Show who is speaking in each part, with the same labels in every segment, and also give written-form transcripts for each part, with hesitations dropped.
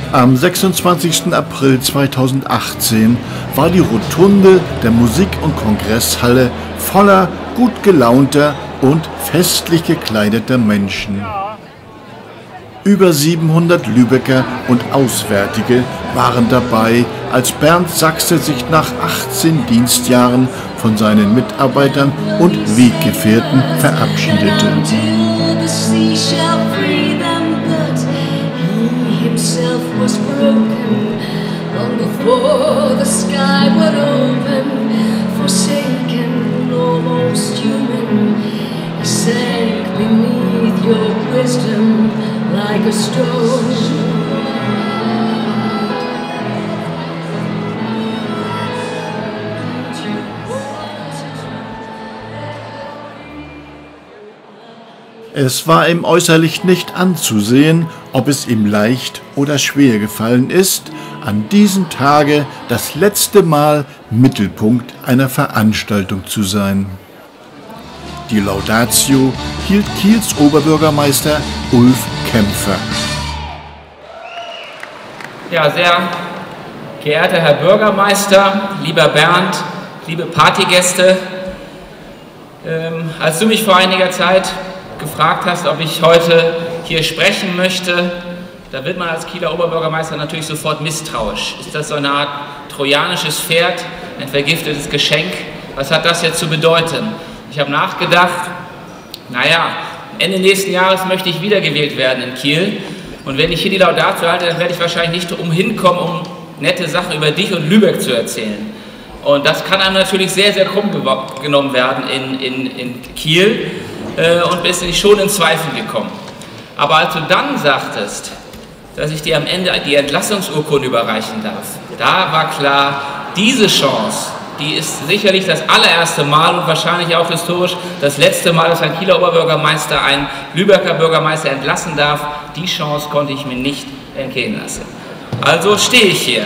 Speaker 1: Am 26. April 2018 war die Rotunde der Musik- und Kongresshalle voller gut gelaunter und festlich gekleideter Menschen. Über 700 Lübecker und Auswärtige waren dabei, als Bernd Sachse sich nach 18 Dienstjahren von seinen Mitarbeitern und Weggefährten verabschiedete.
Speaker 2: Like a stone.
Speaker 1: Es war ihm äußerlich nicht anzusehen, ob es ihm leicht oder schwer gefallen ist, an diesem Tage das letzte Mal Mittelpunkt einer Veranstaltung zu sein. Die Laudatio hielt Kiels Oberbürgermeister Ulf Kämpfer.
Speaker 3: Ja, sehr geehrter Herr Bürgermeister, lieber Bernd, liebe Partygäste, als du mich vor einiger Zeit gefragt hast, ob ich heute hier sprechen möchte, da wird man als Kieler Oberbürgermeister natürlich sofort misstrauisch. Ist das so eine Art trojanisches Pferd, ein vergiftetes Geschenk? Was hat das jetzt zu bedeuten? Ich habe nachgedacht, naja, Ende nächsten Jahres möchte ich wiedergewählt werden in Kiel. Und wenn ich hier die Laudatio halte, dann werde ich wahrscheinlich nicht umhinkommen, um nette Sachen über dich und Lübeck zu erzählen. Und das kann einem natürlich sehr, sehr krumm genommen werden in Kiel und bist ich schon in Zweifel gekommen. Aber als du dann sagtest, dass ich dir am Ende die Entlassungsurkunde überreichen darf, da war klar, diese Chance, die ist sicherlich das allererste Mal und wahrscheinlich auch historisch das letzte Mal, dass ein Kieler Oberbürgermeister einen Lübecker Bürgermeister entlassen darf. Die Chance konnte ich mir nicht entgehen lassen. Also stehe ich hier.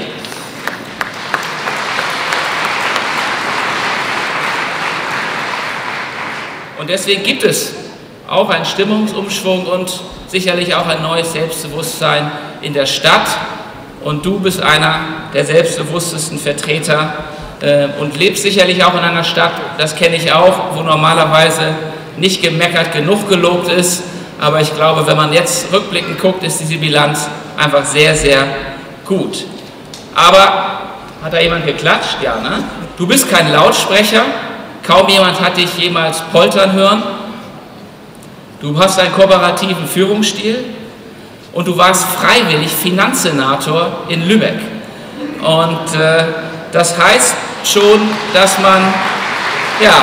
Speaker 3: Und deswegen gibt es auch einen Stimmungsumschwung und sicherlich auch ein neues Selbstbewusstsein in der Stadt. Und du bist einer der selbstbewusstesten Vertreter und lebst sicherlich auch in einer Stadt, das kenne ich auch, wo normalerweise nicht gemeckert genug gelobt ist. Aber ich glaube, wenn man jetzt rückblickend guckt, ist diese Bilanz einfach sehr, sehr gut. Aber hat da jemand geklatscht? Ja, ne? Du bist kein Lautsprecher, kaum jemand hat dich jemals poltern hören. Du hast einen kooperativen Führungsstil und du warst freiwillig Finanzsenator in Lübeck. Und das heißt schon, dass man, ja,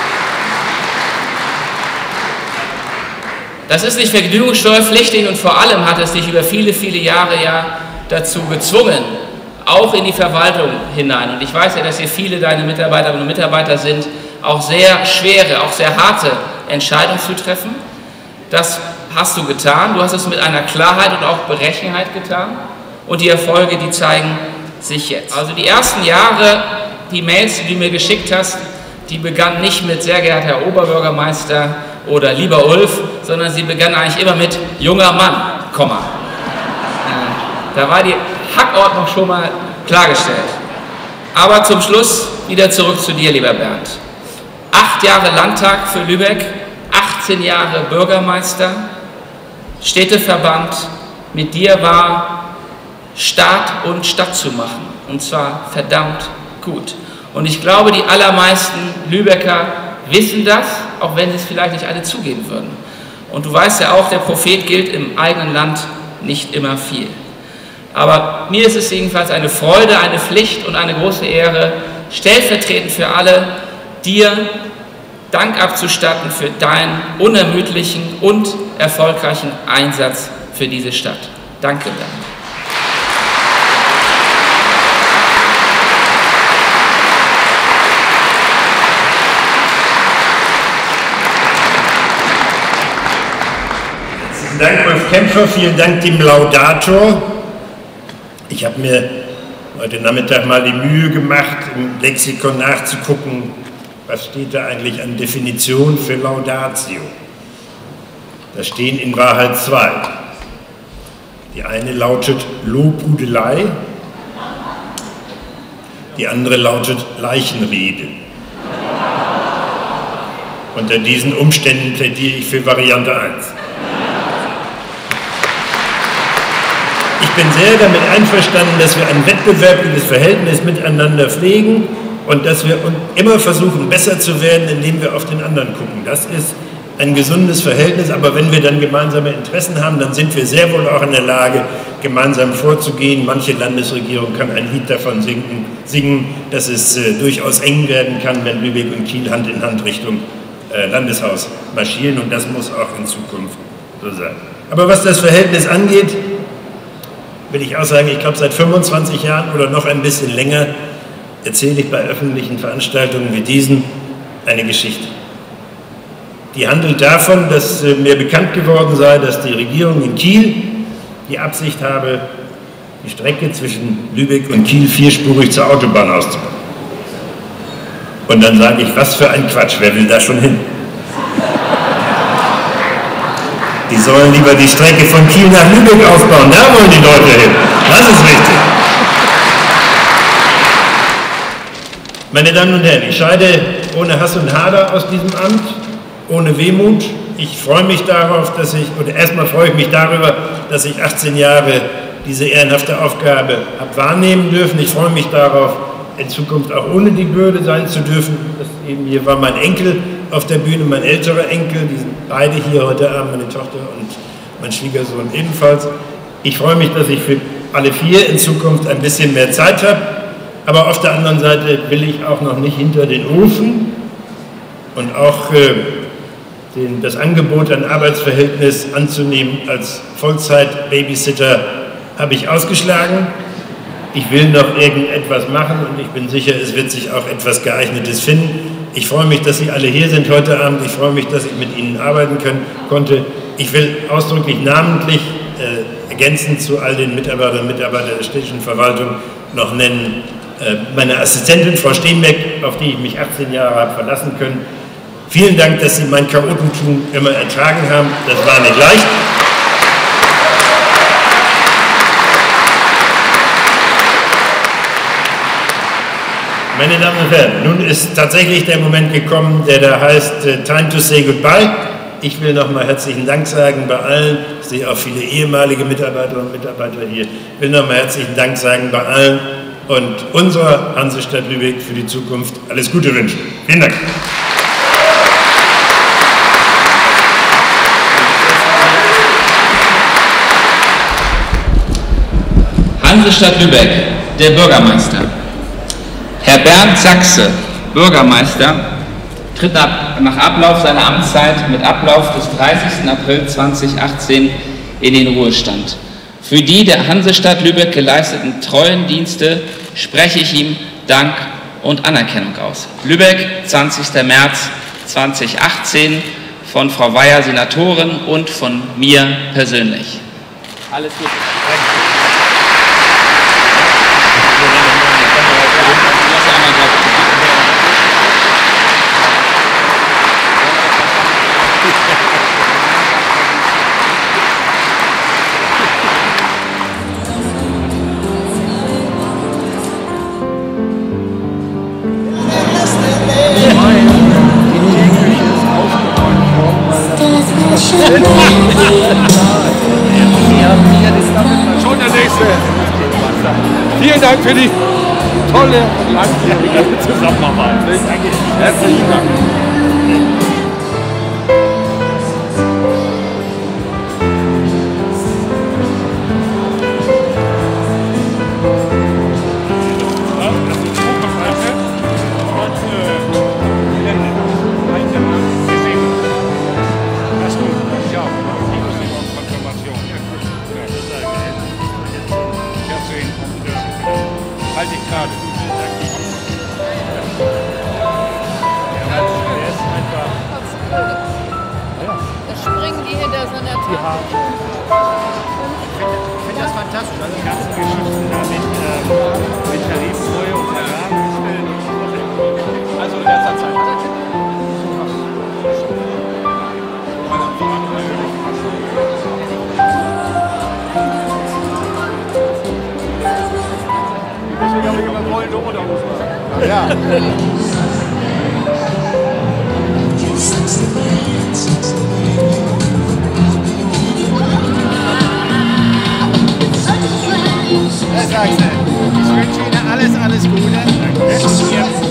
Speaker 3: das ist nicht vergnügungssteuerpflichtig und vor allem hat es dich über viele, viele Jahre ja dazu gezwungen, auch in die Verwaltung hinein. Und ich weiß ja, dass hier viele deine Mitarbeiterinnen und Mitarbeiter sind, auch sehr schwere, auch sehr harte Entscheidungen zu treffen. Das hast du getan. Du hast es mit einer Klarheit und auch Berechenheit getan. Und die Erfolge, die zeigen sich jetzt. Also die ersten Jahre, die Mails, die du mir geschickt hast, die begannen nicht mit sehr geehrter Herr Oberbürgermeister oder lieber Ulf, sondern sie begannen eigentlich immer mit junger Mann, Komma. Da war die Hackordnung schon mal klargestellt. Aber zum Schluss wieder zurück zu dir, lieber Bernd. 8 Jahre Landtag für Lübeck, 18 Jahre Bürgermeister, Städteverband. Mit dir war Staat und Stadt zu machen. Und zwar verdammt gut. Und ich glaube, die allermeisten Lübecker wissen das, auch wenn sie es vielleicht nicht alle zugeben würden. Und du weißt ja auch, der Prophet gilt im eigenen Land nicht immer viel. Aber mir ist es jedenfalls eine Freude, eine Pflicht und eine große Ehre, stellvertretend für alle, dir Dank abzustatten für deinen unermüdlichen und erfolgreichen Einsatz für diese Stadt. Danke, Bernd.
Speaker 4: Vielen Dank, Ulf Kämpfer, vielen Dank dem Laudator. Ich habe mir heute Nachmittag mal die Mühe gemacht, im Lexikon nachzugucken, was steht da eigentlich an Definition für Laudatio. Da stehen in Wahrheit 2. Die eine lautet Lobhudelei, die andere lautet Leichenrede. Unter diesen Umständen plädiere ich für Variante 1. Ich bin sehr damit einverstanden, dass wir ein wettbewerbliches Verhältnis miteinander pflegen und dass wir immer versuchen, besser zu werden, indem wir auf den anderen gucken. Das ist ein gesundes Verhältnis, aber wenn wir dann gemeinsame Interessen haben, dann sind wir sehr wohl auch in der Lage, gemeinsam vorzugehen. Manche Landesregierung kann ein Lied davon singen, dass es durchaus eng werden kann, wenn Lübeck und Kiel Hand in Hand Richtung Landeshaus marschieren, und das muss auch in Zukunft so sein. Aber was das Verhältnis angeht, will ich auch sagen, ich glaube, seit 25 Jahren oder noch ein bisschen länger erzähle ich bei öffentlichen Veranstaltungen wie diesen eine Geschichte. Die handelt davon, dass mir bekannt geworden sei, dass die Regierung in Kiel die Absicht habe, die Strecke zwischen Lübeck und Kiel vierspurig zur Autobahn auszubauen. Und dann sage ich, was für ein Quatsch, wer will da schon hin? Die sollen lieber die Strecke von Kiel nach Lübeck aufbauen, da wollen die Leute hin. Das ist wichtig. Meine Damen und Herren, ich scheide ohne Hass und Hader aus diesem Amt, ohne Wehmut. Ich freue mich darauf, erstmal freue ich mich darüber, dass ich 18 Jahre diese ehrenhafte Aufgabe habe wahrnehmen dürfen. Ich freue mich darauf, in Zukunft auch ohne die Bürde sein zu dürfen. Hier war mein Enkel auf der Bühne, mein älterer Enkel, die sind beide hier heute Abend, meine Tochter und mein Schwiegersohn ebenfalls. Ich freue mich, dass ich für alle vier in Zukunft ein bisschen mehr Zeit habe, aber auf der anderen Seite will ich auch noch nicht hinter den Ofen und auch das Angebot, ein Arbeitsverhältnis anzunehmen als Vollzeit-Babysitter, habe ich ausgeschlagen. Ich will noch irgendetwas machen und ich bin sicher, es wird sich auch etwas Geeignetes finden. Ich freue mich, dass Sie alle hier sind heute Abend. Ich freue mich, dass ich mit Ihnen arbeiten konnte. Ich will ausdrücklich namentlich ergänzend zu all den Mitarbeiterinnen und Mitarbeitern der städtischen Verwaltung noch nennen meine Assistentin, Frau Steenbeck, auf die ich mich 18 Jahre habe verlassen können. Vielen Dank, dass Sie mein Chaotentum immer ertragen haben. Das war nicht leicht. Meine Damen und Herren, nun ist tatsächlich der Moment gekommen, der da heißt Time to say goodbye. Ich will nochmal herzlichen Dank sagen bei allen. Ich sehe auch viele ehemalige Mitarbeiterinnen und Mitarbeiter hier. Ich will nochmal herzlichen Dank sagen bei allen und unserer Hansestadt Lübeck für die Zukunft alles Gute wünschen. Vielen Dank.
Speaker 3: Hansestadt Lübeck, der Bürgermeister. Herr Bernd Sachse, Bürgermeister, tritt nach Ablauf seiner Amtszeit mit Ablauf des 30. April 2018 in den Ruhestand. Für die der Hansestadt Lübeck geleisteten treuen Dienste spreche ich ihm Dank und Anerkennung aus. Lübeck, 20. März 2018, von Frau Weyer, Senatorin, und von mir persönlich. Alles Gute.
Speaker 2: Schon der nächste. Vielen Dank für die tolle und langjährige Zusammenarbeit. Herzlichen Dank. Halte ich gerade.
Speaker 5: Da springen die hinter so einer Tafel.
Speaker 2: Ich finde das fantastisch. Also die ganzen Geschichten da mit Tarifreue und Vergabenstellen. Also in letzter Zeit. keine Unterhose.
Speaker 6: Ja. Das sagst du. Ich wünsche Ihnen alles Gute. Danke.